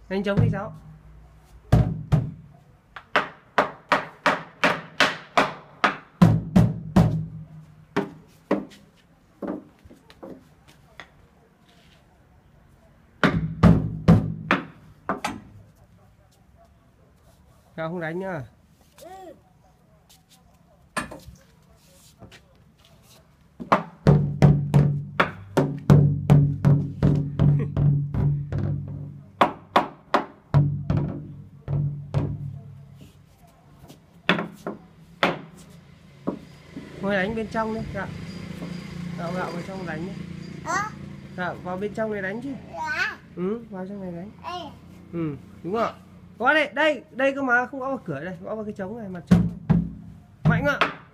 Đánh trống đi cháu. Cháu không đánh nữa. Ngồi đánh bên trong đi. Dạ. Gạo vào trong đánh đi. Dạ, vào bên trong này đánh chứ. Ừ, vào trong này đánh. Ừ, đúng rồi. Có đây, đây cơ mà, không gõ vào cửa đây, gõ vào cái trống này, mặt trống này. Mạnh ạ.